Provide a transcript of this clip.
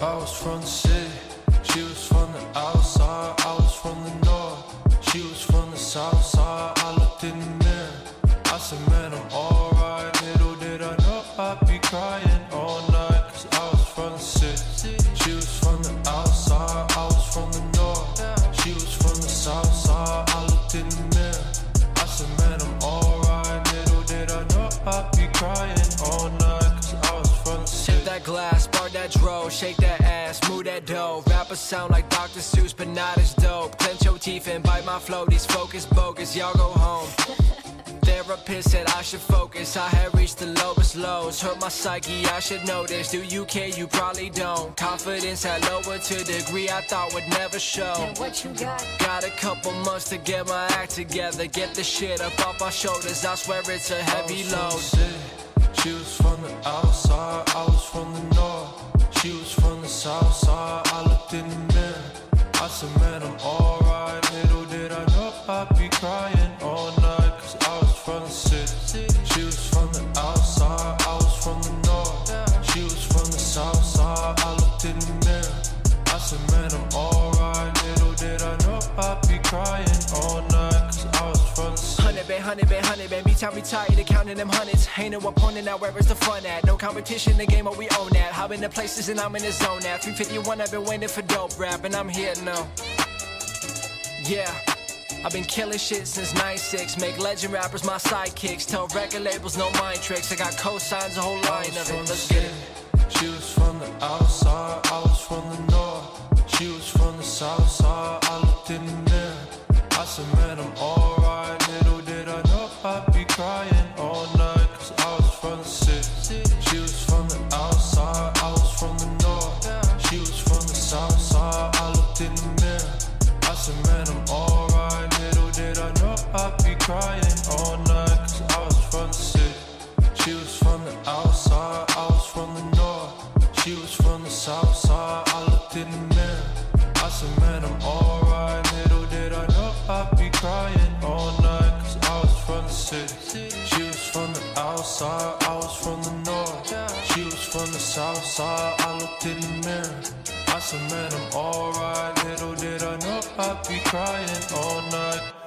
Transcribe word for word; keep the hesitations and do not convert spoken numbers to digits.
I was from the city, she was from the outside. I was from the north, she was from the south side. I looked in the mirror, I said, man, I'm alright. Little did I know I'd be crying all night, cause I was from the city, she was from the outside. I was from the north, she was from the south side. I looked in the mirror, I said, man, I'm alright. Little did I know I'd be crying all night, cause I was from the city. Sip that glass, spark that dro, shake that ass, move that dough. Rappers sound like Doctor Seuss, but not as dope. Clench your teeth and bite my flow, these focus bogus, y'all go home. Therapist said I should focus, I had reached the lowest lows. Hurt my psyche, I should know this. Do you care? You probably don't. Confidence had lowered to a degree I thought would never show. And what you got? Got a couple months to get my act together, get the shit up off my shoulders. I swear it's a heavy load. She was from the outside, I was from the north, she was from the south side. I looked in the mirror, I said, man, I'm alright. Little did I know I'd be crying all night, cause I was from the city, she was from the outside. I was from the north, she was from the south side. I looked in the mirror, I said, man, I'm alright. Little did I know I'd be crying all night, cause I was from the city. Hundred band, hundred band, hundred band. Beat time we tired of counting them hundreds. Ain't no opponent now, where is the fun at? No competition, the game, but we own that. I've been to places and I'm in the zone now. three fifty-one, I've been waiting for dope rap, and I'm here now. Yeah, I've been killing shit since ninety-six. Make legend rappers my sidekicks. Tell record labels no mind tricks. I got cosigns, a whole line of it. Let's get it. She was from the outside, I was from the north, she was from the south side. I looked in the mirror, I said, man, I'm alright. Little did I know I'd be crying all night, cause I was from the city, she was from the outside. I was from the north, she was from the south side. I looked in the mirror, I said, man, I'm alright. Little did I know I'd be crying all night, cause I was from the city, she was from the outside. I was from the north, she was from the south side. I looked in the mirror, I said, man, I'm alright. Little did I know I'd be crying all night, cause I was from the city, she was from the outside. I was from the north, she was from the south side. I looked in the mirror, I said, man, I'm alright. Little did I know I'd be crying all night.